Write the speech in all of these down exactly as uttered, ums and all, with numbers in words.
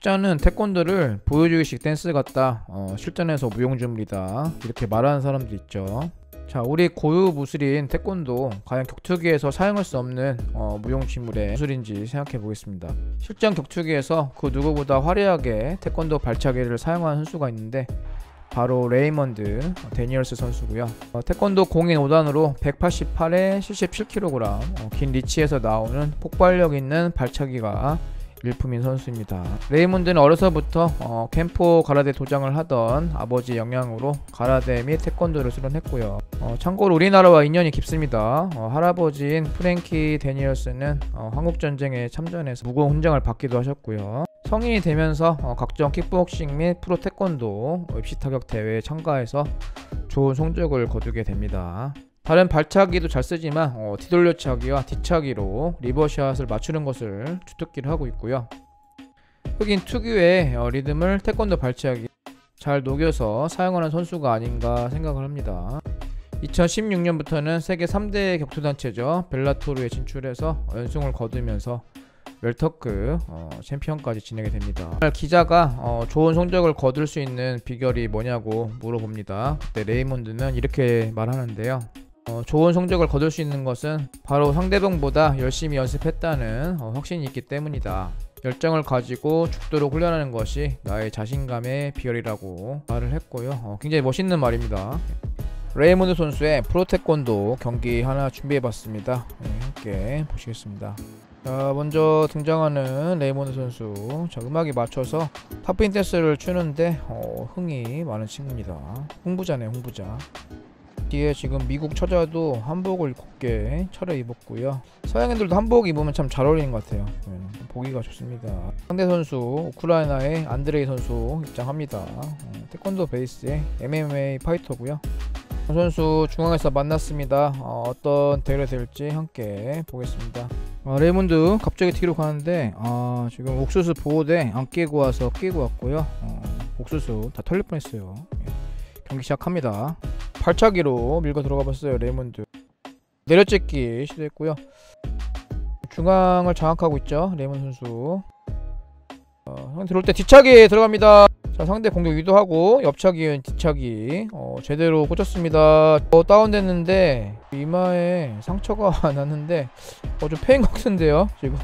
학자는 태권도를 보여주기식 댄스 같다, 어, 실전에서 무용주물이다, 이렇게 말하는 사람도 있죠. 자, 우리 고유 무술인 태권도 과연 격투기에서 사용할 수 없는 어, 무용지물의 무술인지 생각해 보겠습니다. 실전 격투기에서 그 누구보다 화려하게 태권도 발차기를 사용하는 선수가 있는데 바로 레이먼드 데니얼스 선수고요. 어, 태권도 공인 오 단으로 백팔십팔에 칠십칠 킬로그램, 어, 긴 리치에서 나오는 폭발력 있는 발차기가 일품인 선수입니다. 레이먼드는 어려서부터 어, 캠포 가라데 도장을 하던 아버지 영향으로 가라데 및 태권도를 수련했고요. 어, 참고로 우리나라와 인연이 깊습니다. 어, 할아버지인 프랭키 데니얼스는 어, 한국전쟁에 참전해서 무공 훈장을 받기도 하셨고요. 성인이 되면서 어, 각종 킥복싱 및 프로 태권도 입시타격 대회에 참가해서 좋은 성적을 거두게 됩니다. 다른 발차기도 잘 쓰지만 어, 뒤돌려차기와 뒤차기로 리버샷을 맞추는 것을 주특기를 하고 있고요. 흑인 특유의 어, 리듬을 태권도 발차기 잘 녹여서 사용하는 선수가 아닌가 생각을 합니다. 이천십육 년부터는 세계 삼 대 격투단체죠, 벨라토르에 진출해서 연승을 거두면서 웰터급 어, 챔피언까지 지내게 됩니다. 기자가 어, 좋은 성적을 거둘 수 있는 비결이 뭐냐고 물어봅니다. 그때 레이몬드는 이렇게 말하는데요. 어, 좋은 성적을 거둘 수 있는 것은 바로 상대방보다 열심히 연습했다는 어, 확신이 있기 때문이다. 열정을 가지고 죽도록 훈련하는 것이 나의 자신감의 비결이라고 말을 했고요. 어, 굉장히 멋있는 말입니다. 레이몬드 선수의 프로 태권도 경기 하나 준비해봤습니다. 네, 함께 보시겠습니다. 자, 먼저 등장하는 레이몬드 선수. 자, 음악에 맞춰서 탑인 댄스를 추는데 어, 흥이 많은 친구입니다. 홍부자네, 홍부자. 뒤에 지금 미국 처자도 한복을 곱게 차려입었고요. 서양인들도 한복 입으면 참 잘 어울리는 것 같아요. 네, 보기가 좋습니다. 상대 선수 우크라이나의 안드레이 선수 입장합니다. 어, 태권도 베이스의 엠엠에이 파이터고요. 선수 중앙에서 만났습니다. 어, 어떤 대결이 될지 함께 보겠습니다. 어, 레이몬드 갑자기 뒤로 가는데 아, 지금 옥수수 보호대 안 끼고 와서 끼고 왔고요. 어, 옥수수 다 털릴 뻔했어요. 예. 경기 시작합니다. 발차기로 밀고 들어가 봤어요. 레이몬드 내려찍기 시도했고요. 중앙을 장악하고 있죠, 레이몬드 선수. 어, 형 들어올 때 뒤차기 들어갑니다. 자, 상대 공격 유도하고 옆차기엔 뒤차기 어, 제대로 꽂혔습니다. 어, 다운됐는데 이마에 상처가 났는데 어, 좀 패인 것 같은데요 지금.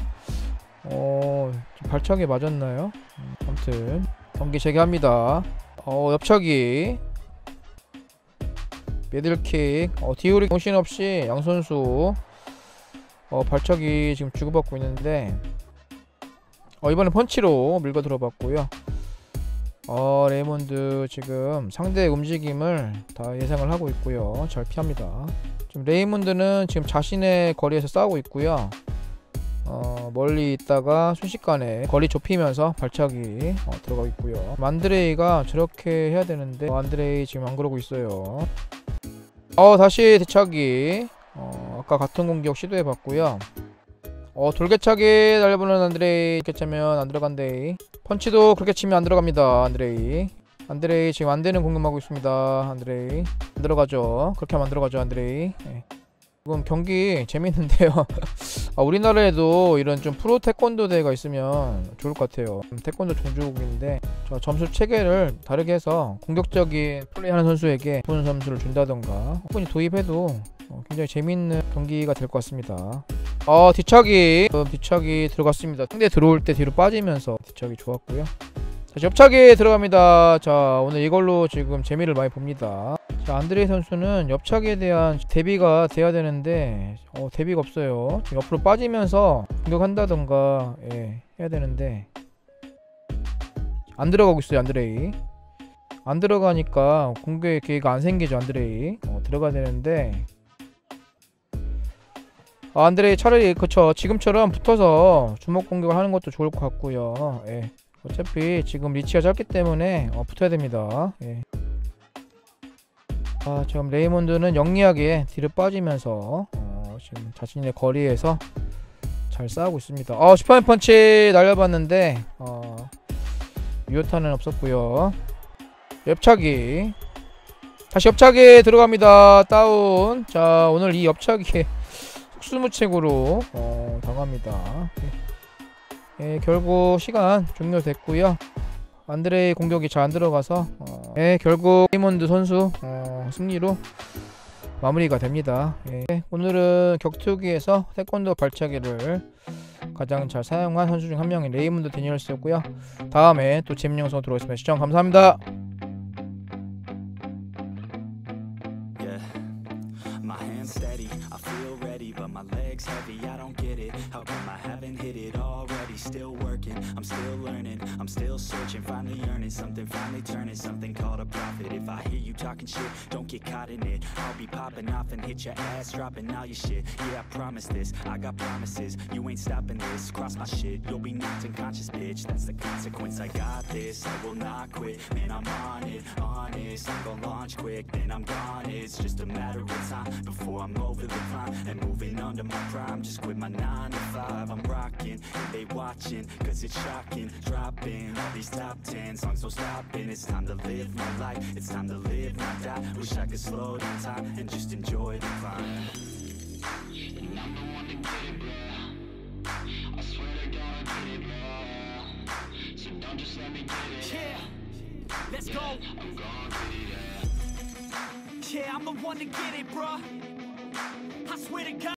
어, 발차기 맞았나요? 음, 아무튼 경기 재개합니다. 어, 옆차기 미들킥, 어, 디오리 정신없이 양선수 어, 발차기 지금 주고받고 있는데 어, 이번엔 펀치로 밀고 들어봤고요. 어, 레이몬드 지금 상대의 움직임을 다 예상을 하고 있고요. 잘 피합니다. 지금 레이몬드는 지금 자신의 거리에서 싸우고 있고요. 어, 멀리 있다가 순식간에 거리 좁히면서 발차기 어, 들어가고 있고요. 안드레이가 저렇게 해야 되는데 어, 안드레이 지금 안 그러고 있어요. 어, 다시 뒤차기. 어, 아까 같은 공격 시도해봤고요. 어, 돌개차기 날려보는 안드레이. 이렇게 차면 안 들어간대. 펀치도 그렇게 치면 안 들어갑니다. 안드레이 안드레이 지금 안되는 공격하고 있습니다. 안드레이 안 들어가죠. 그렇게 하면 안 들어가죠, 안드레이. 네. 지금 경기 재밌는데요. 아, 우리나라에도 이런 좀 프로 태권도 대회가 있으면 좋을 것 같아요. 태권도 종주국인데 저 점수 체계를 다르게 해서 공격적인 플레이하는 선수에게 좋은 점수를 준다던가 혹은 도입해도 어, 굉장히 재밌는 경기가 될 것 같습니다. 어, 뒤차기 어, 뒤차기 들어갔습니다. 상대 들어올 때 뒤로 빠지면서 뒤차기 좋았고요. 자, 옆차기 들어갑니다. 자, 오늘 이걸로 지금 재미를 많이 봅니다. 자, 안드레이 선수는 옆차기에 대한 대비가 돼야 되는데 어, 대비가 없어요. 옆으로 빠지면서 공격한다던가 예, 해야 되는데 안 들어가고 있어요. 안드레이 안 들어가니까 공격의 기회가 안 생기죠. 안드레이 어, 들어가야 되는데 아, 안드레이 차라리 그쵸 지금처럼 붙어서 주먹 공격을 하는 것도 좋을 것 같고요. 예. 어차피 지금 리치가 짧기 때문에 어, 붙어야 됩니다. 예. 아, 지금 레이몬드는 영리하게 뒤로 빠지면서 어, 지금 자신의 거리에서 잘 싸우고 있습니다. 어, 슈퍼맨 펀치 날려봤는데 어, 유효타는 없었고요. 옆차기 다시 옆차기 들어갑니다. 다운. 자, 오늘 이 옆차기에 속수무책으로 어, 당합니다. 예, 결국 시간 종료됐고요. 안드레이 공격이 잘 안 들어가서 어, 예, 결국 레이몬드 선수 어, 승리로 마무리가 됩니다. 예, 오늘은 격투기에서 태권도 발차기를 가장 잘 사용한 선수 중 한 명인 레이몬드 데니얼스였고요. 다음에 또 재밌는 영상 들어오겠습니다. 시청 감사합니다. My hands steady, I feel ready, but my legs heavy, I don't get it. How come I haven't hit it already? Still working, I'm still learning, I'm still searching, finally earning something, finally turning something called a profit. If I hear you talking shit, don't get caught in it. I'll be popping off and hit your ass, dropping all your shit. Yeah, I promise this, I got promises, you ain't stopping this. Cross my shit, you'll be knocked unconscious, bitch. That's the consequence, I got this, I will not quit. Man, I'm on it, honest, I'm gonna launch quick, then I'm gone. It's just a matter of time before I'm over the climb and moving under my prime. Just quit my nine to five, I'm rocking and they watching, cause it's shocking. Dropping all these top ten songs, so stopping. It's time to live my life, it's time to live, not die. Wish I could slow down time and just enjoy the climb. And I'm the one to get it, bro. I swear to God I get it, bro. So don't just let me get it. Yeah, let's go. I'm gonna get it, yeah. Yeah, I'm the one to get it, bro. I swear to God.